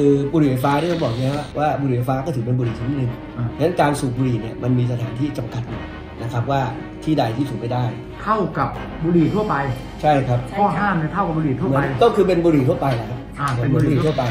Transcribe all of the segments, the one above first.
บุหรี่ไฟฟ้าที่เราบอกเนี่ยว่าบุหรี่ไฟฟ้าก็ถือเป็นบุหรี่ชนิดหนึ่งดังนั้นการสูบบุหรี่เนี่ยมันมีสถานที่จำกัดอยู่นะครับว่าที่ใดที่สูบไม่ได้เท่ากับบุหรี่ทั่วไปใช่ครับข้อห้ามเนี่ยเท่ากับบุหรี่ทั่วไปก็คือเป็นบุหรี่ทั่วไปแหละครับเป็นบุหรี่ทั่วไป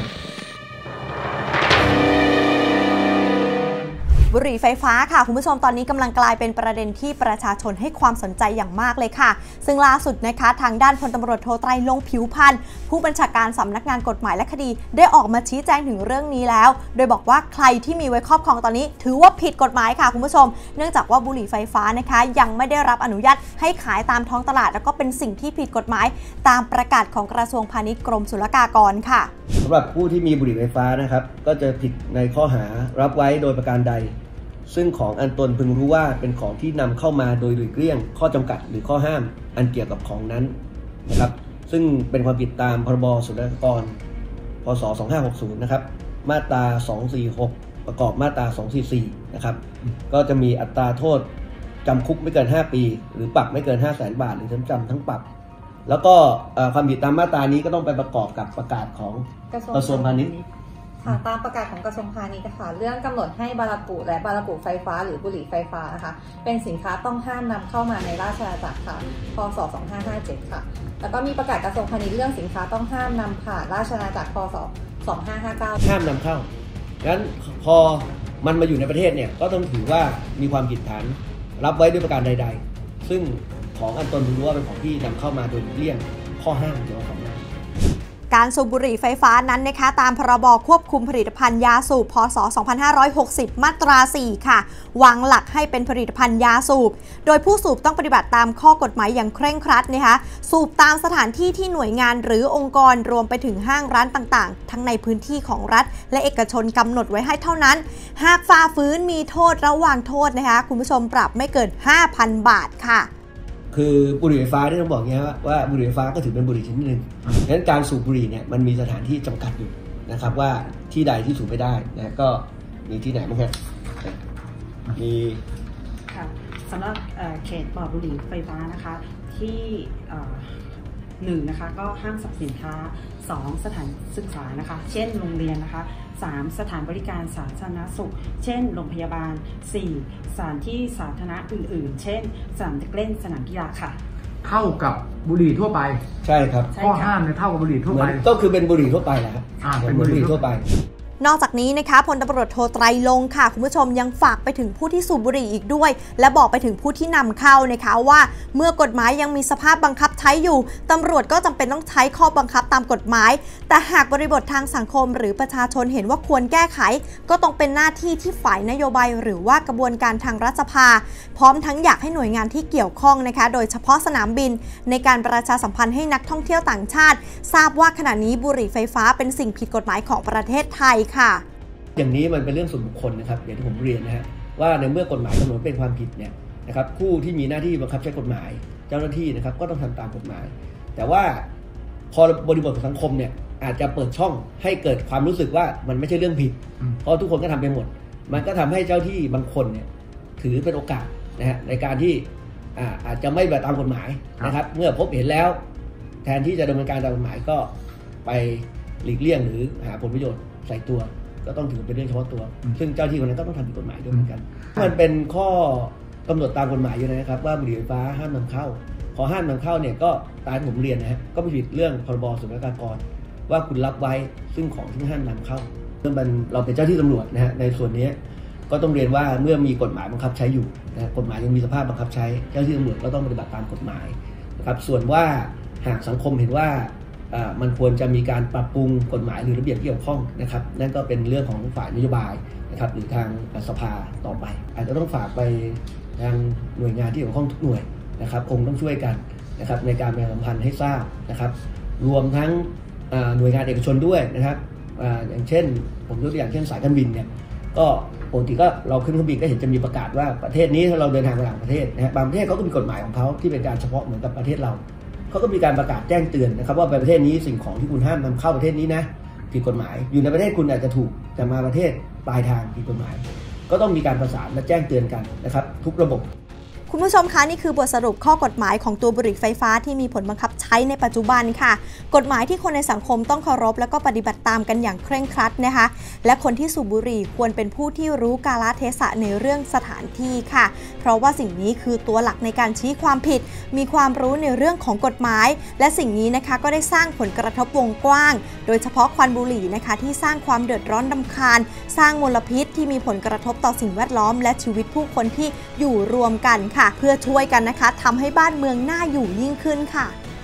บุหรี่ไฟฟ้าค่ะคุณผู้ชมตอนนี้กำลังกลายเป็นประเด็นที่ประชาชนให้ความสนใจอย่างมากเลยค่ะซึ่งล่าสุดนะคะทางด้านพลตำรวจโทไตรลงค์ ผิวพรรณผู้บัญชาการสำนักงานกฎหมายและคดีได้ออกมาชี้แจงถึงเรื่องนี้แล้วโดยบอกว่าใครที่มีไว้ครอบครองตอนนี้ถือว่าผิดกฎหมายค่ะคุณผู้ชมเนื่องจากว่าบุหรี่ไฟฟ้านะคะยังไม่ได้รับอนุญาตให้ขายตามท้องตลาดแล้วก็เป็นสิ่งที่ผิดกฎหมายตามประกาศของกระทรวงพาณิชย์กรมศุลกากรค่ะสำหรับผู้ที่มีบุหรี่ไฟฟ้านะครับก็จะผิดในข้อหารับไว้โดยประการใดซึ่งของอันตนพึงรู้ว่าเป็นของที่นำเข้ามาโดยหลีกเลี่ยงข้อจำกัดหรือข้อห้ามอันเกี่ยวกับของนั้นนะครับซึ่งเป็นความผิดตามพรบศุลกากรพ.ศ. 2560นะครับมาตรา246ประกอบมาตรา244นะครับก็จะมีอัตราโทษจำคุกไม่เกิน5ปีหรือปรับไม่เกิน 500,000 บาทหรือทั้งจำทั้งปรับแล้วก็ความผิดตามมาตรานี้ก็ต้องไปประกอบกับประกาศของกระทรวงพาณิชย์ตามประกาศของกระทรวงพาณิชย์ค่ะเรื่องกำหนดให้บารากุและบารากุไฟฟ้าหรือบุหรี่ไฟฟ้านะคะเป็นสินค้าต้องห้ามนำเข้ามาในราชอาณาจักรค่ะพ.ศ. 2557ค่ะแล้วก็มีประกาศกระทรวงพาณิชย์เรื่องสินค้าต้องห้ามนำผ่านราชอาณาจักรพ.ศ. 2559 ห้ามนำเข้างั้นพอมันมาอยู่ในประเทศเนี่ยก็ต้องถือว่ามีความผิดฐานรับไว้ด้วยประการใดๆซึ่งของอันตนรู้ว่าเป็นของที่นำเข้ามาโดยเลี่ยงข้อห้ามเกี่ยวกับของนั้นการสูบบุหรี่ไฟฟ้านั้นนะคะตามพรบควบคุมผลิตภัณฑ์ยาสูบพ.ศ. 2560มาตรา 4 ค่ะวางหลักให้เป็นผลิตภัณฑ์ยาสูบโดยผู้สูบต้องปฏิบัติตามข้อกฎหมายอย่างเคร่งครัดนะคะสูบตามสถานที่ที่หน่วยงานหรือองค์กรรวมไปถึงห้างร้านต่างๆทั้งในพื้นที่ของรัฐและเอกชนกำหนดไว้ให้เท่านั้นหากฝ่าฝืนมีโทษระวางโทษนะคะคุณผู้ชมปรับไม่เกิน 5,000 บาทค่ะคือบุหรี่ไฟฟ้าที่เราบอกเนี่ยว่าบุหรี่ไฟฟ้าก็ถือเป็นบุหรี่ชนิดหนึ่งดังนั้นการสูบบุหรี่เนี่ยมันมีสถานที่จำกัดอยู่นะครับว่าที่ใดที่สูบไม่ได้นะก็มีที่ไหนบ้างครับมีค่ะสำหรับเขตปลอดบุหรี่ไฟฟ้านะคะที่1นะคะก็ห้างสรรพสินค้า2สถานศึกษานะคะเช่นโรงเรียนนะคะ3สถานบริการสาธารณสุขเช่นโรงพยาบาล4สถานที่สาธารณะอื่นๆเช่นสนามเด็กเล่นสนามกีฬาค่ะเท่ากับบุหรี่ทั่วไปใช่ครับข้อห้ามเนี่ยเท่ากับบุหรี่ทั่วไปก็คือเป็นบุหรี่ทั่วไปแหละครับเป็นบุหรี่ทั่วไปนอกจากนี้นะคะพลตำรวจโทไตรลงค์ค่ะคุณผู้ชมยังฝากไปถึงผู้ที่สูบบุหรี่อีกด้วยและบอกไปถึงผู้ที่นำเข้านะคะว่าเมื่อกฎหมายยังมีสภาพบังคับใช้อยู่ตำรวจก็จำเป็นต้องใช้ข้อบังคับตามกฎหมายแต่หากบริบททางสังคมหรือประชาชนเห็นว่าควรแก้ไขก็ต้องเป็นหน้าที่ที่ฝ่ายนโยบายหรือว่ากระบวนการทางรัฐสภาพร้อมทั้งอยากให้หน่วยงานที่เกี่ยวข้องนะคะโดยเฉพาะสนามบินในการประชาสัมพันธ์ให้นักท่องเที่ยวต่างชาติทราบว่าขณะนี้บุหรี่ไฟฟ้าเป็นสิ่งผิดกฎหมายของประเทศไทยค่ะอย่างนี้มันเป็นเรื่องส่วนบุคคลนะครับอย่างที่ผมเรียนนะฮะว่าในเมื่อกฎหมายกำหนดเป็นความผิดเนี่ยนะครับผู้ที่มีหน้าที่บังคับใช้กฎหมายเจ้าหน้าที่นะครับก็ต้องทำตามกฎหมายแต่ว่าพอบริบทของสังคมเนี่ยอาจจะเปิดช่องให้เกิดความรู้สึกว่ามันไม่ใช่เรื่องผิดเพราะทุกคนก็ทำไปหมดมันก็ทำให้เจ้าที่บางคนเนี่ยถือเป็นโอกาสนะฮะในการที่อาจจะไม่แบบตามกฎหมายนะครับเมื่อพบเห็นแล้วแทนที่จะดำเนินการตามกฎหมายก็ไปหลีกเลี่ยงหรือหาผลประโยชน์ใส่ตัวก็ต้องถือเป็นเรื่องเฉพาะตัวซึ่งเจ้าที่คนนั้นก็ต้องทำผิดกฎหมายด้วยเหมือนกันมันเป็นข้อกำหนดตามกฎหมายอยู่นะครับว่าบุหรี่ไฟฟ้าห้ามนำเข้าพอห้ามนำเข้าเนี่ยก็ตามผมเรียนนะฮะก็ผิดเรื่องพรบศุลกากรว่าคุณรับไว้ซึ่งของที่ห้ามนำเข้าเมื่อเราเป็นเจ้าที่ตำรวจนะฮะในส่วนนี้ก็ต้องเรียนว่าเมื่อมีกฎหมายบังคับใช้อยู่นะกฎหมายยังมีสภาพบังคับใช้เจ้าที่ตำรวจก็ต้องปฏิบัติตามกฎหมายนะครับส่วนว่าหากสังคมเห็นว่ามันควรจะมีการปรับปรุงกฎหมายหรือระเบียบที่เกี่ยวข้องนะครับนั่นก็เป็นเรื่องของฝ่ายนโยบายนะครับหรือทางสภาต่อไปอาจจะต้องฝากไปทางหน่วยงานที่เกี่ยวข้องทุกหน่วยนะครับคงต้องช่วยกันนะครับในการประชาสัมพันธ์ให้ทราบนะครับรวมทั้งหน่วยงานเอกชนด้วยนะครับอย่างเช่นผมยกตัวอย่างเช่นสายการบินเนี่ยก็ปกติก็เราขึ้นเครื่องบินก็เห็นจะมีประกาศว่าประเทศนี้ถ้าเราเดินทางไปต่างประเทศนะฮะบางประเทศเขาก็มีกฎหมายของเขาที่เป็นการเฉพาะเหมือนกับประเทศเราเขาก็มีการประกาศแจ้งเตือนนะครับว่าไปประเทศนี้สิ่งของที่คุณห้ามนำเข้าประเทศนี้นะผิดกฎหมายอยู่ในประเทศคุณอาจจะถูกแต่มาประเทศปลายทางผิดกฎหมายก็ต้องมีการประสานและแจ้งเตือนกันนะครับทุกระบบคุณผู้ชมคะนี่คือบทสรุปข้อกฎหมายของตัวบุหรี่ไฟฟ้าที่มีผลบังคับใช้ในปัจจุบันค่ะกฎหมายที่คนในสังคมต้องเคารพและก็ปฏิบัติตามกันอย่างเคร่งครัดนะคะและคนที่สูบบุหรี่ควรเป็นผู้ที่รู้กาลเทศะในเรื่องสถานที่ค่ะเพราะว่าสิ่งนี้คือตัวหลักในการชี้ความผิดมีความรู้ในเรื่องของกฎหมายและสิ่งนี้นะคะก็ได้สร้างผลกระทบวงกว้างโดยเฉพาะควันบุหรี่นะคะที่สร้างความเดือดร้อนรำคาญสร้างมลพิษที่มีผลกระทบต่อสิ่งแวดล้อมและชีวิตผู้คนที่อยู่รวมกันค่ะเพื่อช่วยกันนะคะทำให้บ้านเมืองน่าอยู่ยิ่งขึ้นค่ะ